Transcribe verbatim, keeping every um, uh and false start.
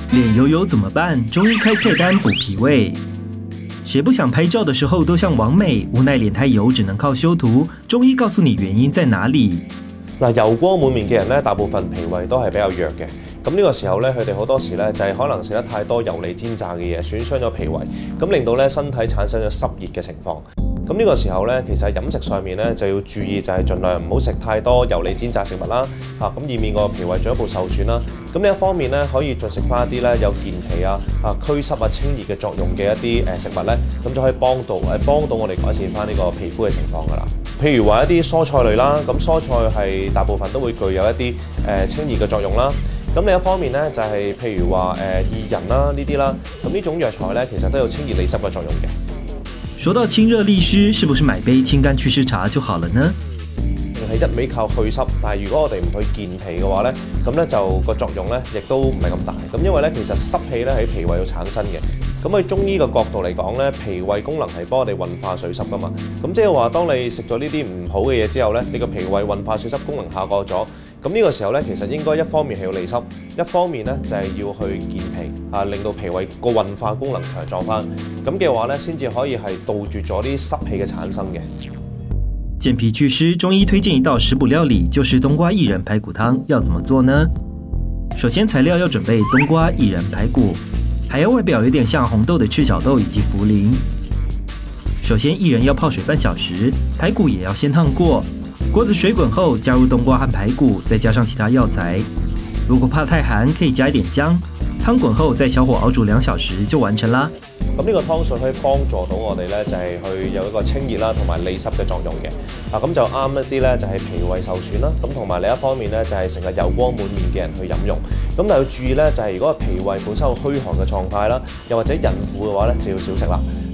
脸油油怎么办？中医开菜单补脾胃。谁不想拍照的时候都像王美，无奈脸太油，只能靠修图。中医告诉你原因在哪里。 嗱，油光滿面嘅人咧，大部分脾胃都係比較弱嘅。咁呢個時候咧，佢哋好多時咧就係可能食得太多油膩煎炸嘅嘢，損傷咗脾胃，咁令到咧身體產生咗濕熱嘅情況。咁呢個時候咧，其實喺飲食上面咧就要注意，就係盡量唔好食太多油膩煎炸食物啦，嚇咁以免個脾胃進一步受損啦。咁呢一方面咧，可以進食翻一啲咧有健脾啊、啊驅濕啊、清熱嘅作用嘅一啲誒食物咧，咁就可以幫到誒幫到我哋改善翻呢個皮膚嘅情況㗎啦。譬如話一啲蔬菜類啦，咁蔬菜係大部分都會具有一啲誒清熱嘅作用啦。咁另一方面咧，就係、是、譬如話誒薏仁啦呢啲啦，咁呢種藥材咧其實都有清熱利濕嘅作用嘅。 說到清熱利濕，是不是買杯清肝祛濕茶就好了呢？ 係一味靠去濕，但係如果我哋唔去健脾嘅話咧，咁咧就個作用咧亦都唔係咁大。咁因為咧其實濕氣咧喺脾胃度產生嘅。咁喺中醫嘅角度嚟講咧，脾胃功能係幫我哋運化水濕噶嘛。咁即係話，當你食咗呢啲唔好嘅嘢之後咧，你個脾胃運化水濕功能下降咗。咁呢個時候咧，其實應該一方面係要利濕，一方面咧就係要去健脾啊，令到脾胃個運化功能強壯翻。咁嘅話咧，先至可以係杜絕咗啲濕氣嘅產生嘅。 健脾祛濕，中醫推薦一道食補料理，就是冬瓜薏仁排骨湯。要怎麼做呢？首先材料要準備冬瓜、薏仁、排骨，還要外表有點像紅豆的赤小豆以及茯苓。首先薏仁要泡水半小時，排骨也要先燙過。鍋子水滾後，加入冬瓜和排骨，再加上其他藥材。如果怕太寒，可以加一點薑。湯滾後，再小火熬煮兩小時就完成啦。 咁呢個湯水可以幫助到我哋咧，就係去有一個清熱啦，同埋利濕嘅作用嘅。啊，咁就啱一啲咧，就係脾胃受損啦。咁同埋另一方面咧，就係成日油光滿面嘅人去飲用。咁但係要注意咧，就係如果脾胃本身有虛寒嘅狀態啦，又或者孕婦嘅話咧，就要少食啦。